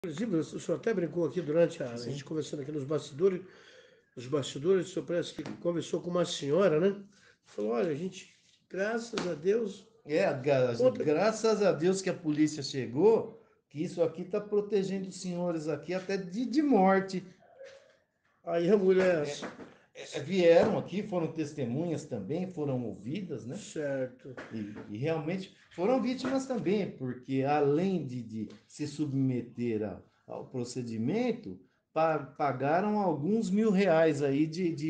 Inclusive, o senhor até brincou aqui durante a Sim. gente conversando aqui nos bastidores, o senhor parece que conversou com uma senhora, né? Falou, olha, a gente, graças a Deus, conta. Graças a Deus que a polícia chegou, que isso aqui está protegendo os senhores aqui até de morte. Aí a mulher, Vieram aqui, foram testemunhas também, foram ouvidas, né? certo. E realmente foram vítimas também, porque além de se submeter ao procedimento, pagaram alguns R$ 1.000 aí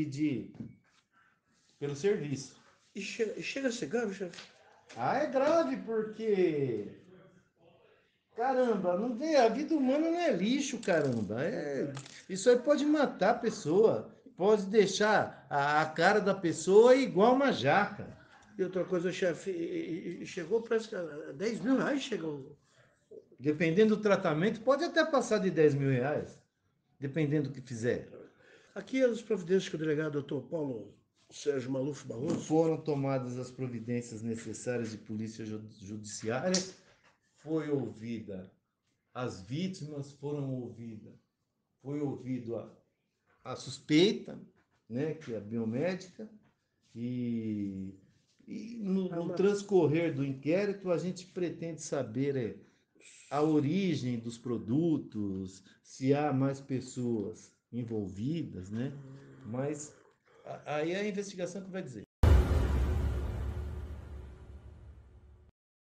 pelo serviço. E chega a ser grave, chefe? Ah, é grave porque caramba, não tem, a vida humana não é lixo, caramba. Isso aí pode matar a pessoa, pode deixar a cara da pessoa igual uma jaca. E outra coisa, chefe, chegou, parece que a 10 mil reais chegou. Dependendo do tratamento, pode até passar de R$ 10.000, dependendo do que fizer. Aqui as providências que o delegado doutor Paulo Sérgio Maluf Barroso. Foram tomadas as providências necessárias de polícia judiciária, foi ouvida as vítimas, foi ouvido a suspeita, né, que é a biomédica, e, e no transcorrer do inquérito a gente pretende saber a origem dos produtos, se há mais pessoas envolvidas, né? Mas aí é a investigação que vai dizer.